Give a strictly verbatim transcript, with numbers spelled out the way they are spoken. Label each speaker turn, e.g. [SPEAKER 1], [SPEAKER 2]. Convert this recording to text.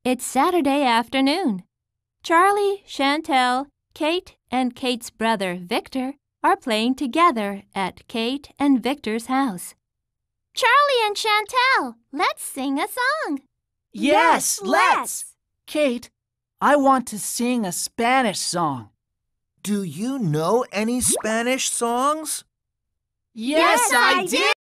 [SPEAKER 1] It's Saturday afternoon. Charlie, Chantel, Kate, and Kate's brother, Victor, are playing together at Kate and Victor's house. Charlie and Chantel, let's sing a song.
[SPEAKER 2] Yes, let's! Kate, I want to sing a Spanish song.
[SPEAKER 3] Do you know any Spanish songs?
[SPEAKER 2] Yes, I do!